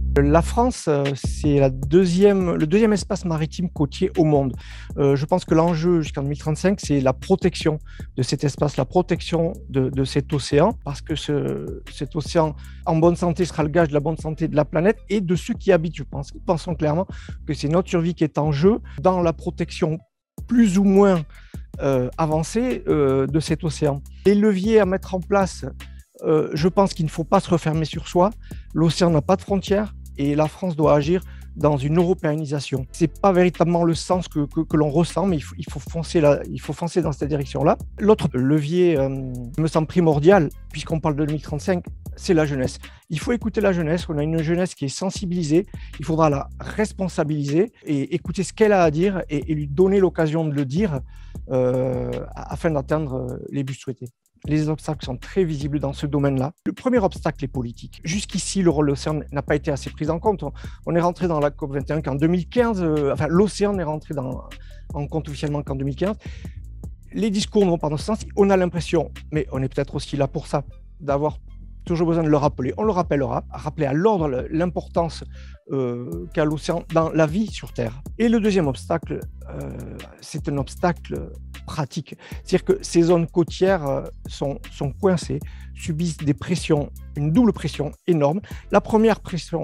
La France, c'est le deuxième espace maritime côtier au monde. Je pense que l'enjeu jusqu'en 2035, c'est la protection de cet espace, la protection de cet océan, parce que cet océan en bonne santé sera le gage de la bonne santé de la planète et de ceux qui y habitent, je pense. Nous pensons clairement que c'est notre survie qui est en jeu dans la protection plus ou moins avancée de cet océan. Les leviers à mettre en place, je pense qu'il ne faut pas se refermer sur soi. L'océan n'a pas de frontières. Et la France doit agir dans une européanisation. Ce n'est pas véritablement le sens que l'on ressent, mais il faut foncer dans cette direction-là. L'autre levier me semble primordial, puisqu'on parle de 2035, c'est la jeunesse. Il faut écouter la jeunesse. On a une jeunesse qui est sensibilisée. Il faudra la responsabiliser et écouter ce qu'elle a à dire et lui donner l'occasion de le dire afin d'atteindre les buts souhaités. Les obstacles sont très visibles dans ce domaine-là. Le premier obstacle est politique. Jusqu'ici, le rôle de l'océan n'a pas été assez pris en compte. On est rentré dans la COP21 qu'en 2015. L'océan n'est rentré en compte officiellement qu'en 2015. Les discours ne vont pas dans ce sens. On a l'impression, mais on est peut-être aussi là pour ça, d'avoir toujours besoin de le rappeler. On le rappellera, rappeler à l'ordre l'importance qu'a l'océan dans la vie sur Terre. Et le deuxième obstacle, c'est un obstacle pratique. C'est-à-dire que ces zones côtières sont coincées, subissent des pressions, une double pression énorme. La première pression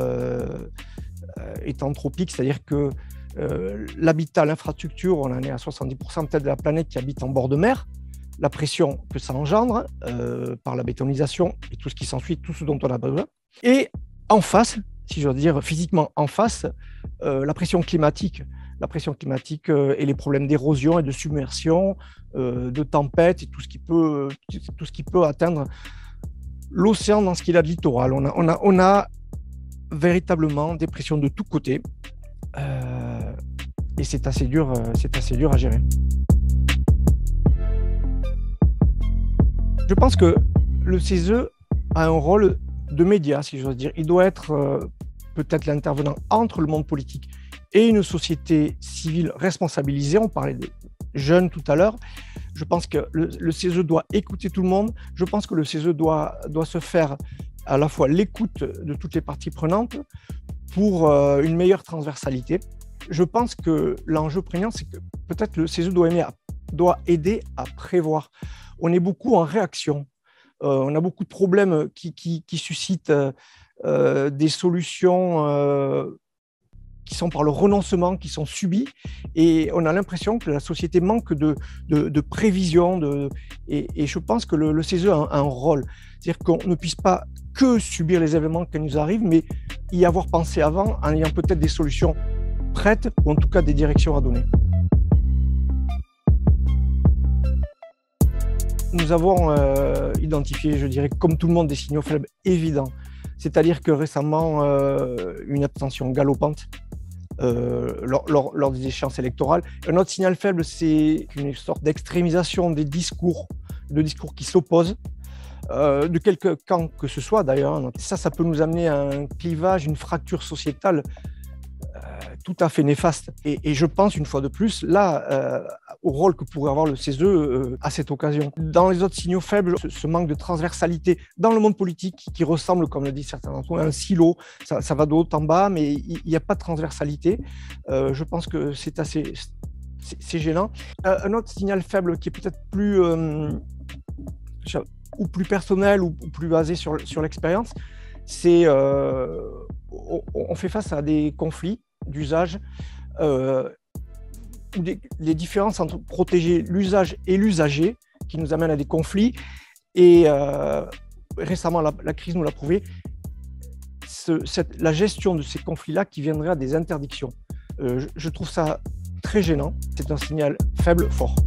est anthropique, c'est-à-dire que l'habitat, l'infrastructure, on en est à 70% peut-être de la planète qui habite en bord de mer. La pression que ça engendre par la bétonisation et tout ce qui s'ensuit, tout ce dont on a besoin. Et en face, si je veux dire physiquement en face, la pression climatique et les problèmes d'érosion et de submersion, de tempête et tout ce qui peut atteindre l'océan dans ce qu'il a de littoral. On a véritablement des pressions de tous côtés et c'est assez dur à gérer. Je pense que le CESE a un rôle de média, si j'ose dire. Il doit être peut-être l'intervenant entre le monde politique et une société civile responsabilisée. On parlait des jeunes tout à l'heure. Je pense que le CESE doit écouter tout le monde. Je pense que le CESE doit se faire à la fois l'écoute de toutes les parties prenantes pour une meilleure transversalité. Je pense que l'enjeu prégnant, c'est que peut-être le CESE doit aider à prévoir. On est beaucoup en réaction. On a beaucoup de problèmes qui suscitent des solutions qui sont par le renoncement, qui sont subies. Et on a l'impression que la société manque de prévision. Et je pense que le CESE a un rôle. C'est-à-dire qu'on ne puisse pas que subir les événements qui nous arrivent, mais y avoir pensé avant en ayant peut-être des solutions prêtes ou en tout cas des directions à donner. Nous avons identifié, je dirais, comme tout le monde, des signaux faibles évidents. C'est-à-dire que récemment, une abstention galopante lors des échéances électorales. Un autre signal faible, c'est une sorte d'extrémisation des discours, de discours qui s'opposent, de quelque camp que ce soit d'ailleurs. Ça peut nous amener à un clivage, une fracture sociétale tout à fait néfaste. Et je pense, une fois de plus, là, au rôle que pourrait avoir le CESE à cette occasion. Dans les autres signaux faibles, ce manque de transversalité dans le monde politique qui ressemble, comme le disent certains d'entre nous, à un silo. Ça va de haut en bas, mais il n'y a pas de transversalité. Je pense que c'est gênant. Un autre signal faible qui est peut-être plus personnel ou plus basé sur l'expérience, c'est on fait face à des conflits d'usage, les différences entre protéger l'usage et l'usager qui nous amènent à des conflits. Et récemment, la crise nous l'a prouvé, la gestion de ces conflits-là qui viendrait à des interdictions. Je trouve ça très gênant. C'est un signal faible fort.